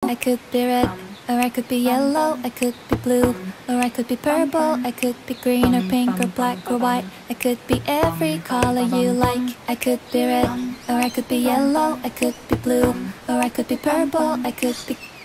I could be red, or I could be yellow, I could be blue, or I could be purple, I could be green or pink or black or white. I could be every color you like. I could be red, or I could be yellow, I could be blue, or I could be purple, I could be